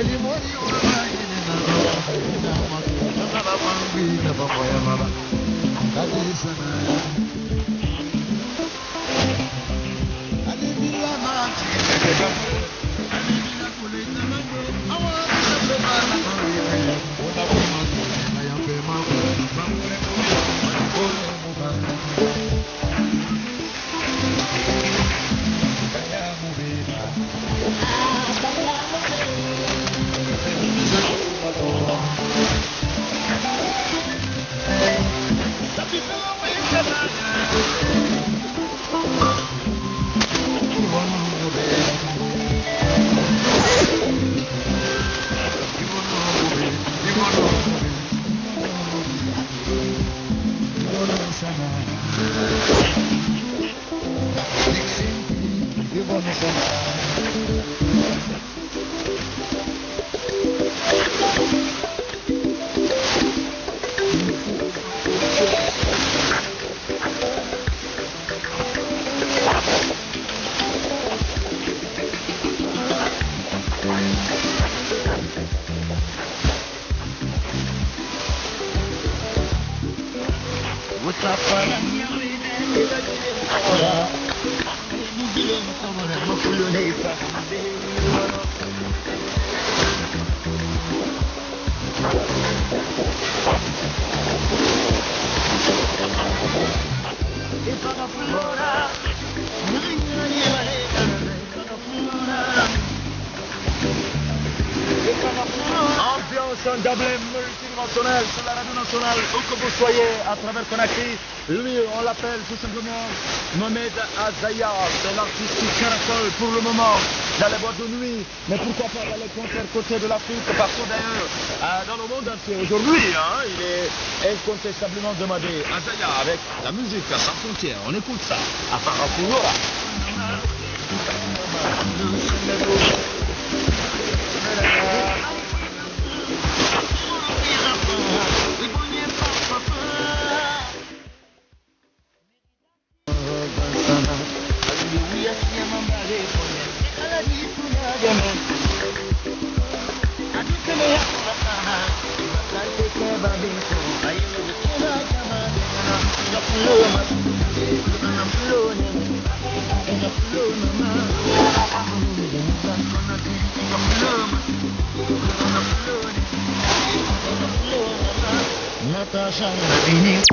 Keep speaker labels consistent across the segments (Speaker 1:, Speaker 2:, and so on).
Speaker 1: Gablin multidimensionnel sur la radio nationale, où que vous soyez à travers Conakry. Lui, on l'appelle tout simplement Mohamed Azaya. C'est l'artiste qui caracole pour le moment dans les boîtes de nuit. Mais pourquoi pas dans les concerts côté de l'Afrique, partout d'ailleurs, dans le monde entier. Aujourd'hui, il est incontestablement demandé. Azaya avec la musique sans frontières. On écoute ça à Farafouloura. Natasha Navini.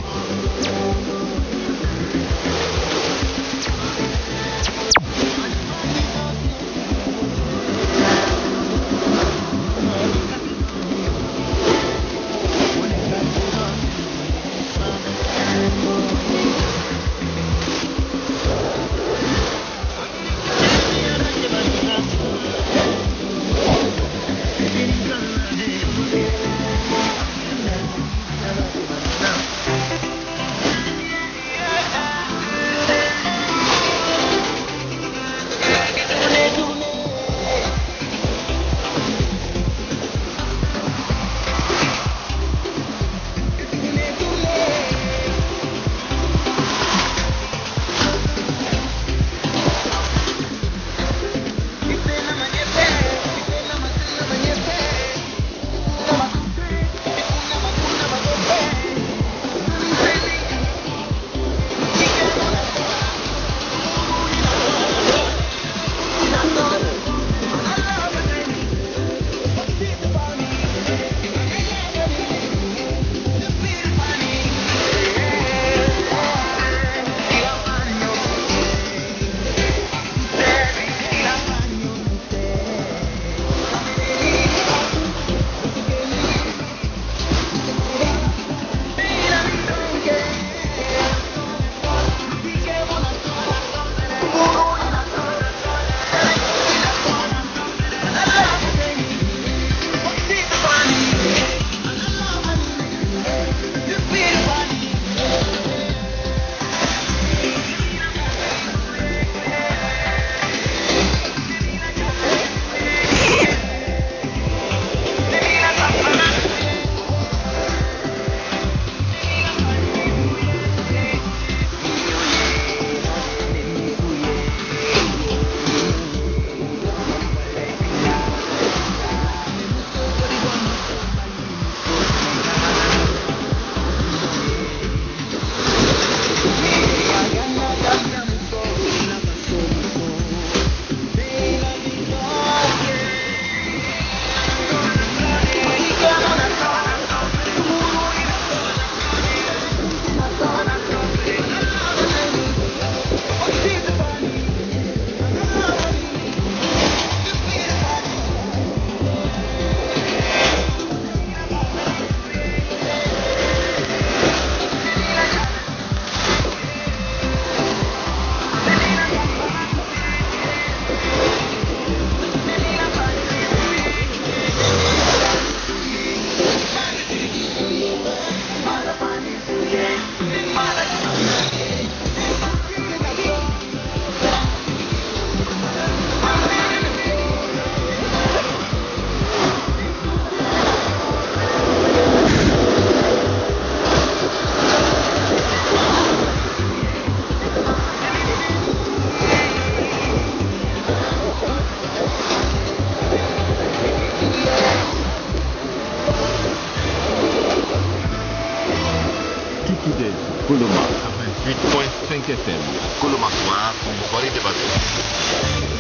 Speaker 2: FM.
Speaker 1: Kolomaswa, pour une soirée de vacances.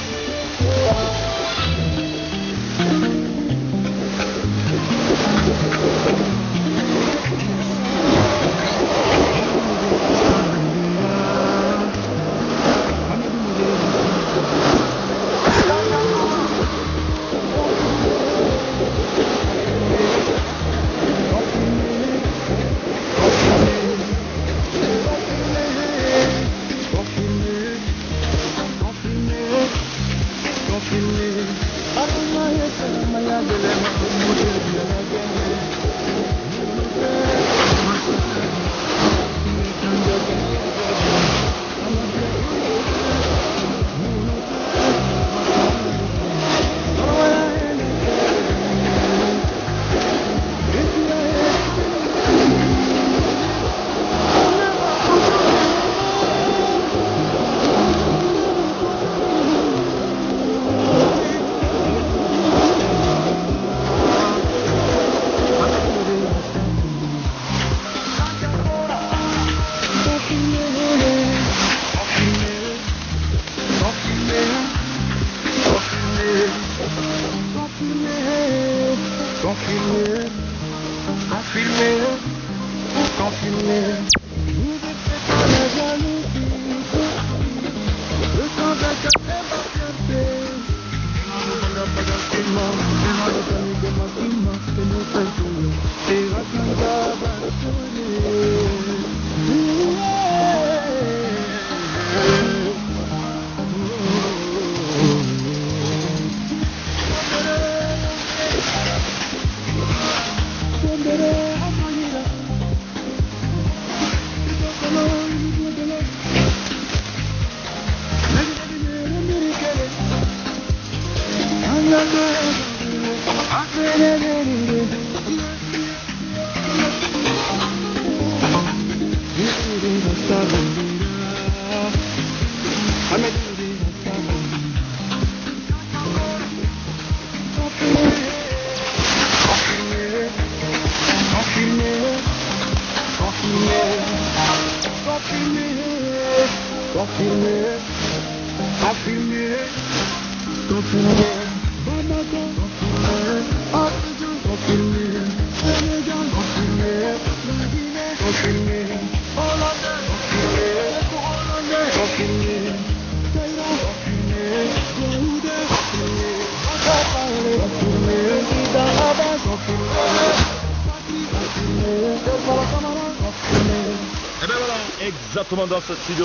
Speaker 1: Exactement dans ce studio,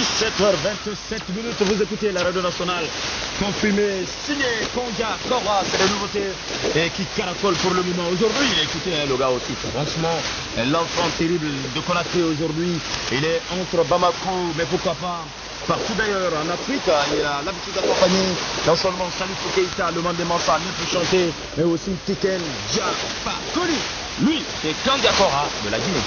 Speaker 1: 17h27 minutes, vous écoutez la radio nationale confirmée, signé Kondia Kora, c'est la nouveauté et qui caracole pour le moment. Aujourd'hui, écoutez le gars aussi, franchement, l'enfant terrible de Konaté aujourd'hui, il est entre Bamako, mais pourquoi pas partout d'ailleurs en Afrique, il a l'habitude d'accompagner non seulement Salifou Keïta, le mandement ça, mieux pour chanter, mais aussi Tiken Diapa Koli. Lui, c'est Kondia Kora de la Guinée.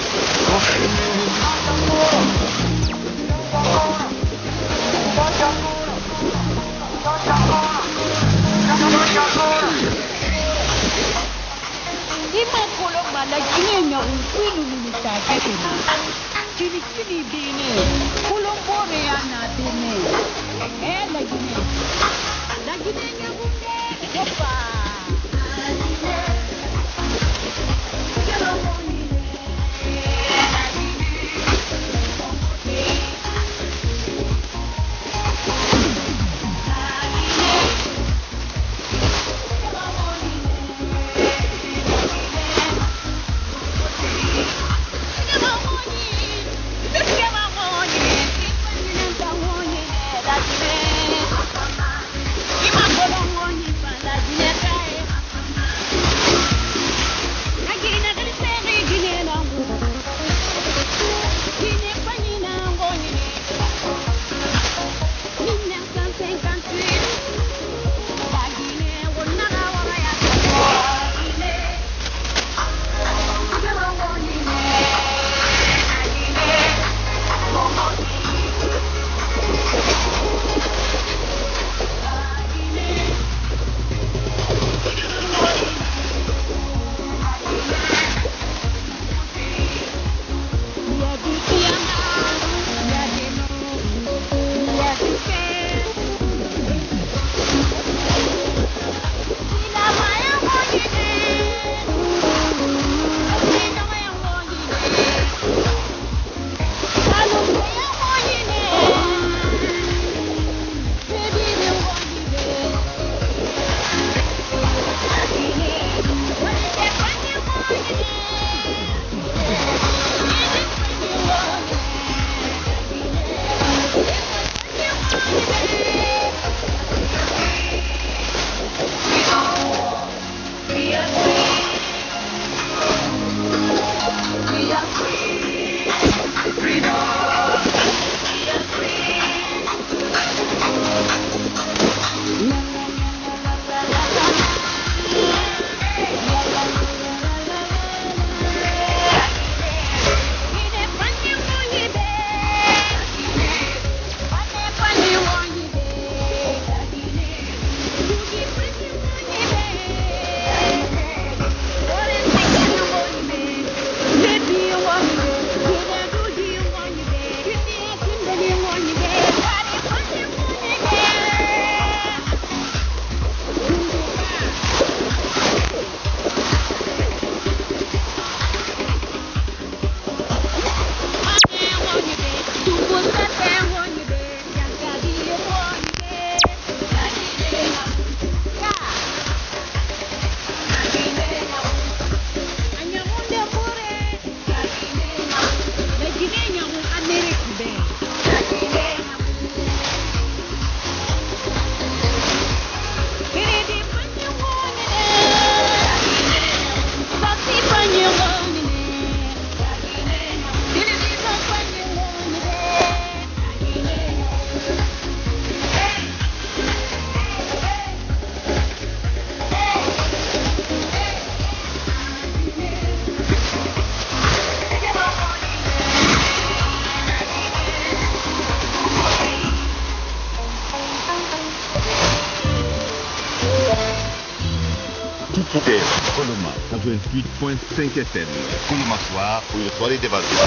Speaker 3: Come on.
Speaker 1: Écoutez,
Speaker 2: Coloma 88.5 FM.
Speaker 1: Coloma Soir pour une soirée d'évasion.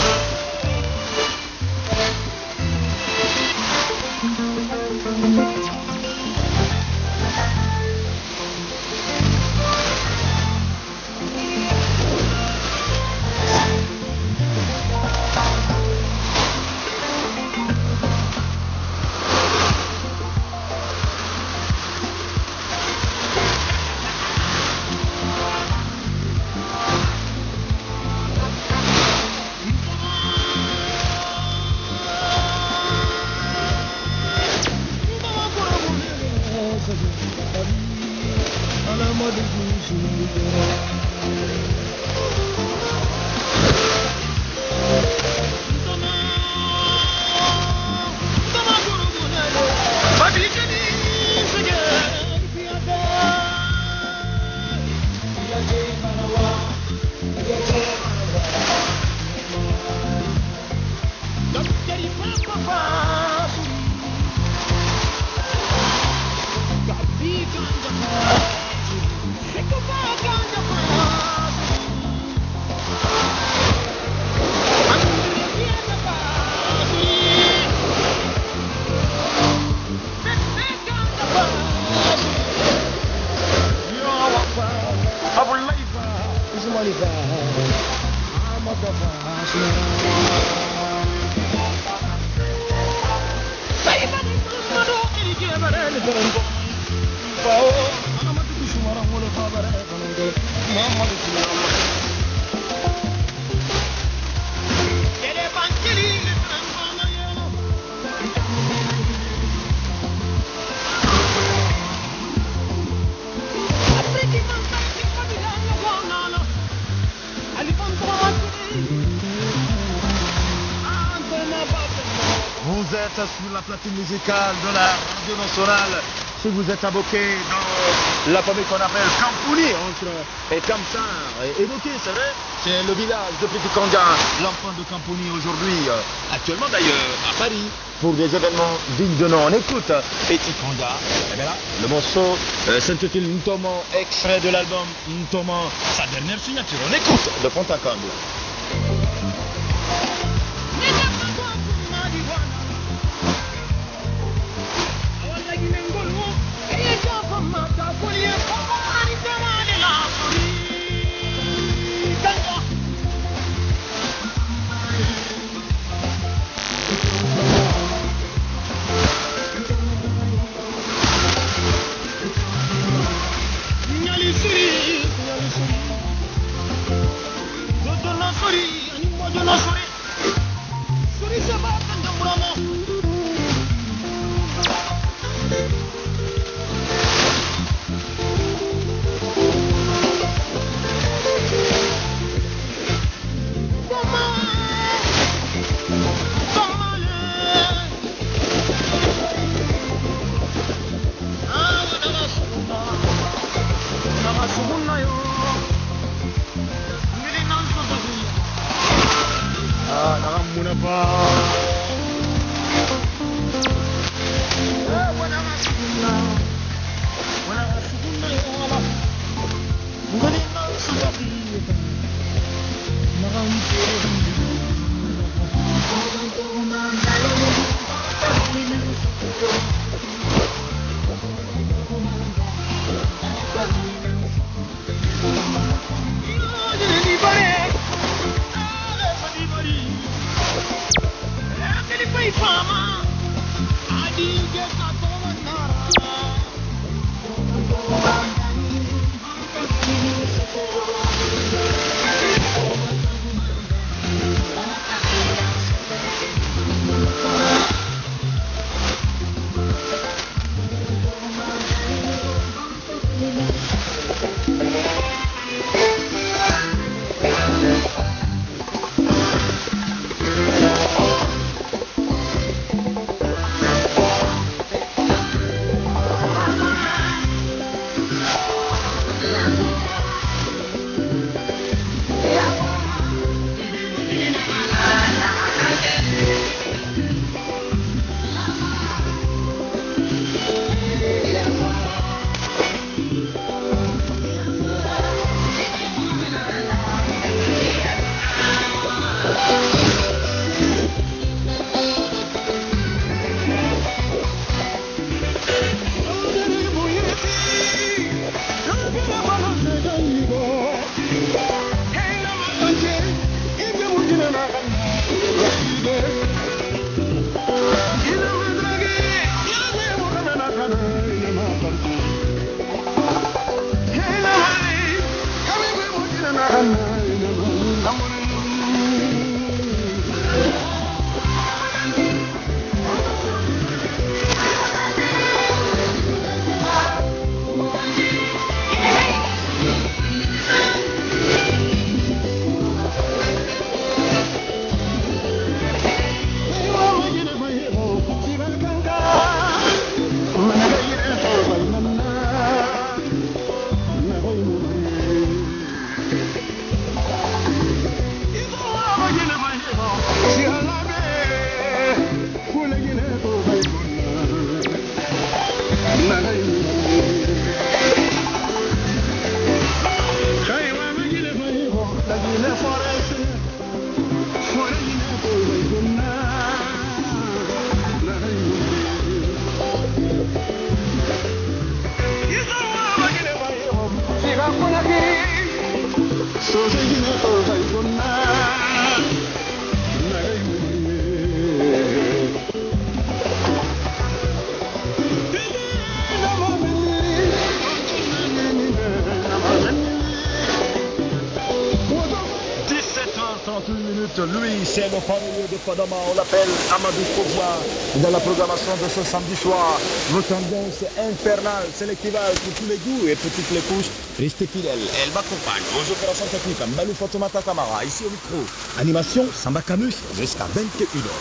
Speaker 1: Vous êtes sur la platine musicale de la radio nationale. Si vous êtes aboqué dans la famille qu'on appelle Campouni, entre et Kamsar, évoqué, c'est vrai, c'est le village de Petit Kanga, l'enfant de Campouni aujourd'hui, actuellement d'ailleurs à Paris, pour des événements dignes de nom. On écoute Petit Kanga, et bien là, le morceau s'intitule Ntomo, extrait de l'album Ntomo, sa dernière signature. On écoute de fond en comble. Lui, c'est le fameux de Fadama. On l'appelle Amadou Fouvois dans la programmation de ce samedi soir. Votre ambiance infernale, c'est l'équivalent pour tous les goûts et pour toutes les couches. Restez fidèles. Elle m'accompagne aux opérations techniques. Malou Fatoumata Kamara, ici au micro. Animation Samba Camus jusqu'à 21h.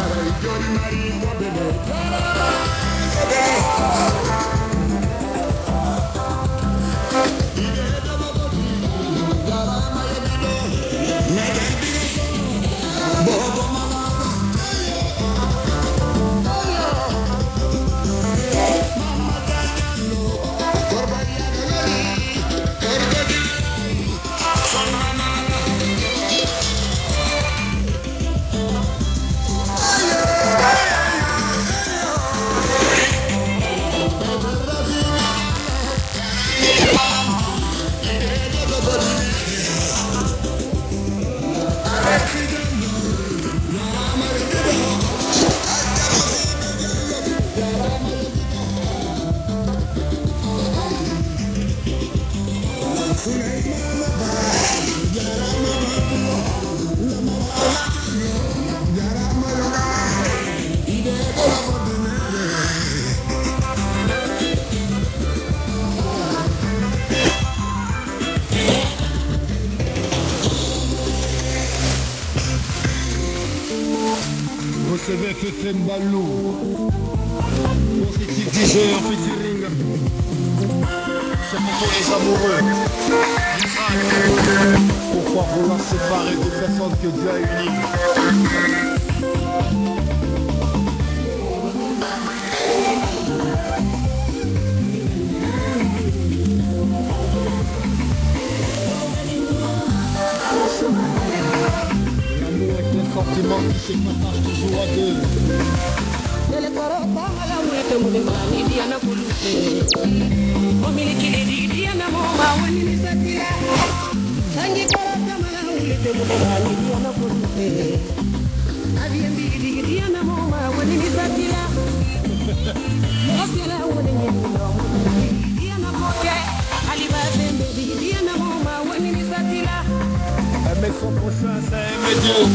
Speaker 3: Recevez Fefe Mbalou, positif DJ en featuring. C'est pour tous les amoureux. Pourquoi vouloir séparer des personnes que Dieu a unies? Sentiment qui se partage toujours à deux. Mais son prochain c'est un Dieu.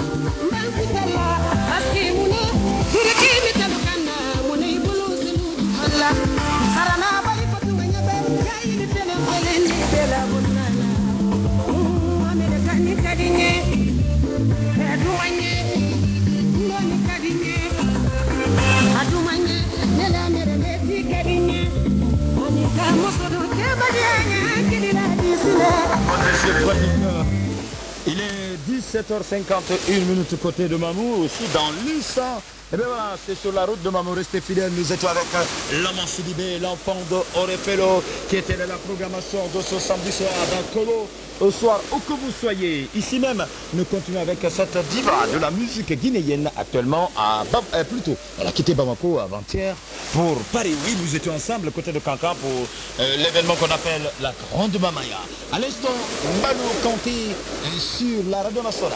Speaker 1: Il est 17h51 côté de Mamou, aussi dans l'Issa. Et bien voilà, c'est sur la route de Mamou, restez fidèles. Nous étions avec l'homme Sidibé, l'enfant de Orefelo, qui était dans la programmation de ce samedi soir dans Kolo. Au soir, où que vous soyez, ici même, nous continuons avec cette diva de la musique guinéenne actuellement plutôt, elle a quitté Bamako avant-hier pour Paris. Oui, nous étions ensemble côté de Kankan pour l'événement qu'on appelle la Grande Mamaya. À l'instant, Mbalou Kanté sur la radio nationale.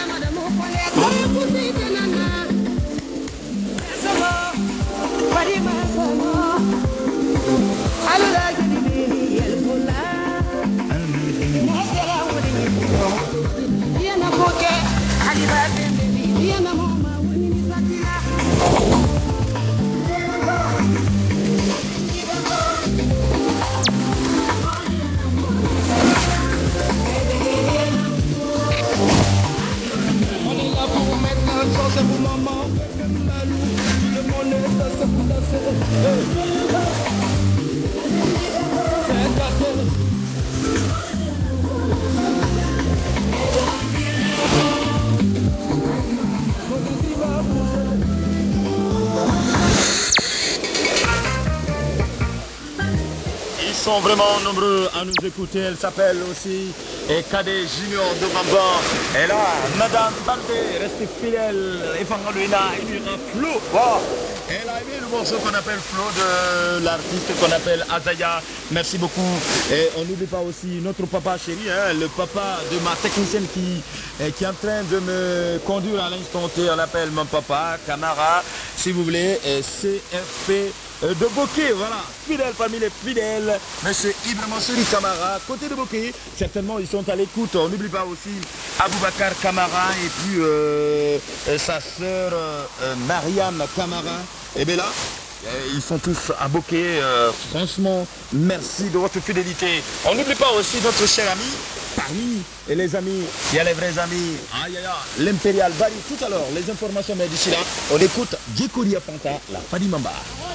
Speaker 1: Ils sont vraiment nombreux à nous écouter. Elle s'appelle aussi Cadet Junior de Bamban. Et là, Madame Baldé, restez fidèle. Et Fangaluina, il y a Flo. Wow. Elle a aimé le morceau qu'on appelle Flo de l'artiste qu'on appelle Azaya. Merci beaucoup. Et on n'oublie pas aussi notre papa chéri, hein, le papa de ma technicienne qui est en train de me conduire à l'instant T. On appelle mon papa, Camara, si vous voulez, CFP. De Bokeh, voilà, fidèle parmi les fidèles, monsieur Ibrahima Seri Camara, côté de Bokeh, certainement ils sont à l'écoute. On n'oublie pas aussi Aboubacar Camara et puis sa sœur Mariam Camara. Et bien là, ils sont tous à Bokeh. Franchement, merci de votre fidélité. On n'oublie pas aussi notre cher ami, parmi les amis, il y a les vrais amis. Aïe aïe aïe, l'Impérial Bari. Tout à l'heure, les informations, mais d'ici là, on écoute Djekoria Panta, la Fadi Mamba.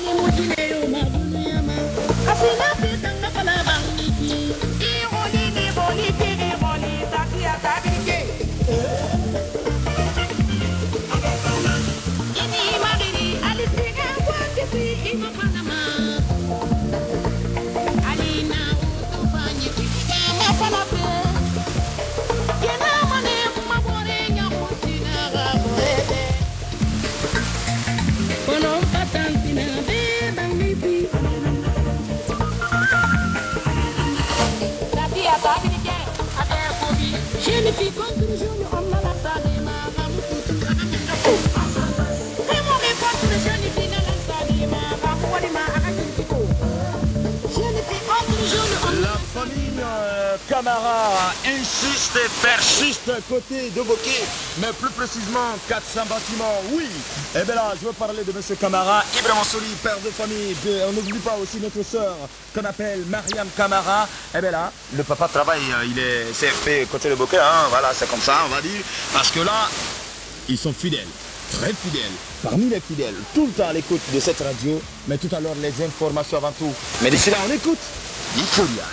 Speaker 1: La famille Camara insiste et persiste côté de Bokeh, mais plus précisément 400 bâtiments, oui. Et bien là, je veux parler de M. Camara, Ibrahima Sori, père de famille. On n'oublie pas aussi notre sœur qu'on appelle Mariam Camara. Et bien là, le papa travaille, il est CFP côté de Bokeh, hein, voilà, c'est comme ça, on va dire. Parce que là, ils sont fidèles, très fidèles, parmi les fidèles, tout le temps à l'écoute de cette radio, mais tout à l'heure les informations avant tout. Mais d'ici là, on écoute Djekoria.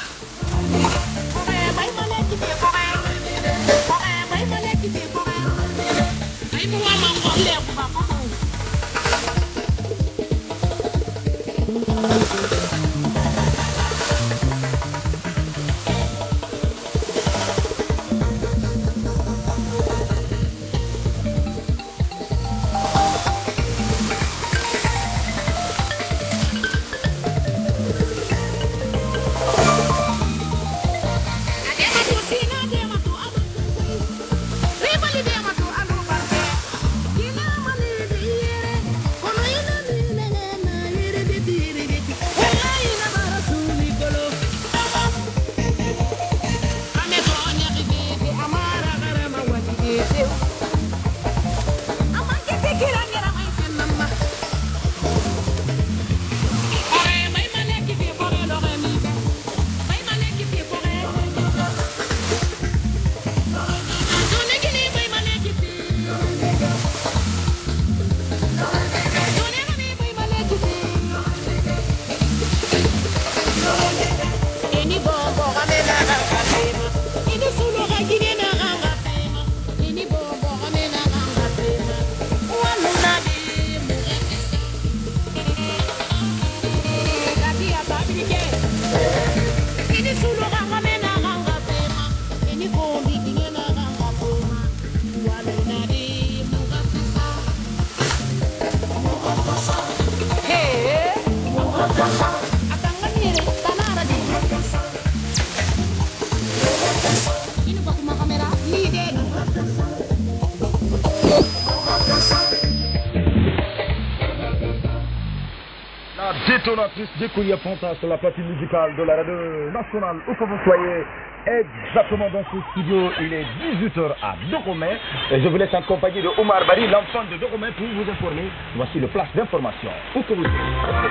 Speaker 1: détonatrice de Koulia Fanta sur la platine musicale de la radio nationale. Où que vous soyez, exactement dans ce studio, il est 18h à Dogomé. Et je vous laisse accompagner de Omar Bari, l'enfant de Dogomé, pour vous informer. Voici le flash d'information. Où que vous soyez.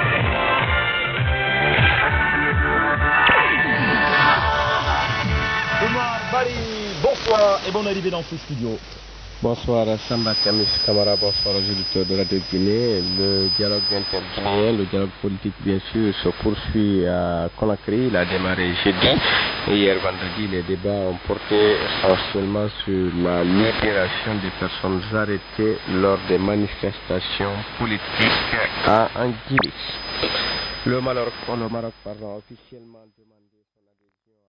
Speaker 1: Omar Bari, bonsoir et bonne arrivée dans ce studio.
Speaker 4: Bonsoir Samba Kamis Kamara, bonsoir aux auditeurs de Radio Guinée. Le dialogue interguinéen, le dialogue politique bien sûr, se poursuit à Conakry. Il a démarré jeudi. Et hier vendredi, les débats ont porté essentiellement sur la libération des personnes arrêtées lors des manifestations politiques en Guinée. Le Maroc, officiellement demandé